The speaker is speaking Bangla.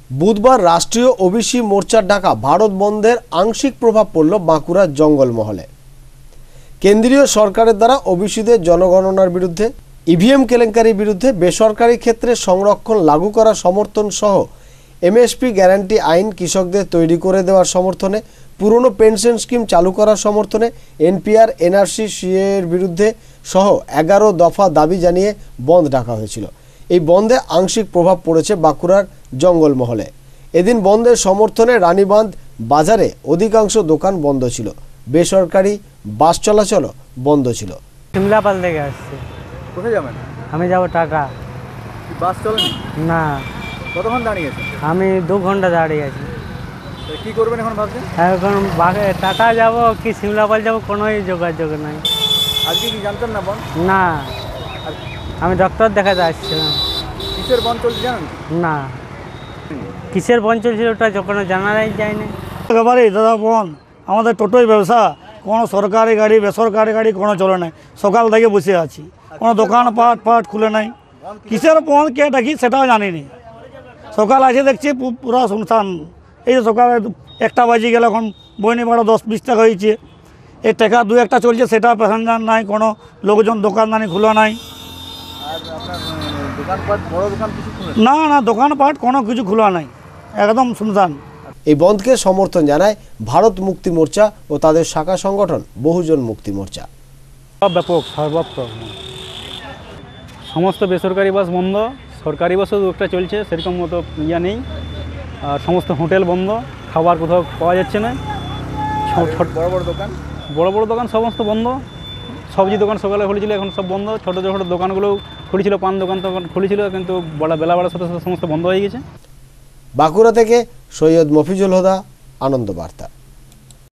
বুধবার রাষ্ট্রীয় ওবিসি মোর্চার ডাকা ভারত বন্ধের আংশিক প্রভাব পড়ল বাঁকুড়ার জঙ্গলমহলে। কেন্দ্রীয় সরকারের দ্বারা ওবিসিদের জনগণনার বিরুদ্ধে, ইভিএম কেলেঙ্কারির বিরুদ্ধে, বেসরকারি ক্ষেত্রে সংরক্ষণ লাগু করার সমর্থন সহ এমএসপি গ্যারান্টি আইন, কৃষকদের তৈরি করে দেওয়ার সমর্থনে, পুরনো পেনশন স্কিম চালু করার সমর্থনে, এনপিআর, এনআরসি, সিএর বিরুদ্ধে সহ 11 দফা দাবি জানিয়ে বন্ধ ডাকা হয়েছিল। এই বন্ধে আংশিক প্রভাব পড়েছে বাঁকুড়ার জঙ্গলমহলে। এদিন বন্ধের সমর্থনে রানীবাঁধ বাজারে অধিকাংশ দোকান বন্ধ ছিল, বেসরকারি বাস চলাচলও বন্ধ ছিল। শিমলাপাল থেকে আসছে। কোথায় যাবেন? আমি যাব টাটা। বাস চলেনি? না। কতক্ষণ দাঁড়িয়ে আছেন? আমি 2 ঘন্টা দাঁড়িয়ে আছি। কি করবেন এখন ভাবছেন? এখন টাটা যাব কি শিমলাপাল যাব, কোনোই যোগাযোগ নাই। আজকে কি জানতেন না বন্ধ? না, আমি ডক্টর দেখাতে আসছিলাম। কিসের বন্ধ চলছে জানেন? না, কিসের বন্ধ চলছিল ওটা কোনো জানাই যায়নি। একেবারে দাদা বন্ধ। আমাদের টোটোই ব্যবসা, কোনো সরকারি গাড়ি বেসরকারি গাড়ি কোনো চলে নাই। সকাল থেকে বসে আছি, কোনো দোকান পাট খুলে নাই। কিসের বন্ধ কে ডাকি সেটাও জানিনি। সকাল আছে দেখছি পুরো শুনশান। এই যে সকালে 1টা বাজে গেলে এখন বইনি ভাড়া 10-20 টাকা হয়েছে। এই টাকা 2-1টা চলছে, সেটা প্যাসেঞ্জার নাই, কোনো লোকজন দোকানদানি খোলা নাই। না না, দোকানপাট কোনো কিছু খোলা নাই, একদম শুনশান। এই বন্ধকে সমর্থন জানায় ভারত মুক্তি মোর্চা ও তাদের শাখা সংগঠন বহুজন মুক্তি মোর্চা। ব্যাপক সর্বত্র সমস্ত বেসরকারি বাস বন্ধ, সরকারি বাসও একটা চলছে, সেরকম মতো ইয়া নেই। আর সমস্ত হোটেল বন্ধ, খাবার কোথাও পাওয়া যাচ্ছে না। বড় বড় দোকান সমস্ত বন্ধ। সবজি দোকান সকালে খুলেছিল, এখন সব বন্ধ। ছোটো ছোটো দোকানগুলোও খুলেছিল, পান দোকান তখন খুলেছিল, কিন্তু বেলা বাড়ার সাথে সাথে সমস্ত বন্ধ হয়ে গেছে। বাঁকুড়া থেকে সৈয়দ মফিজুল হুদা, আনন্দ বার্তা।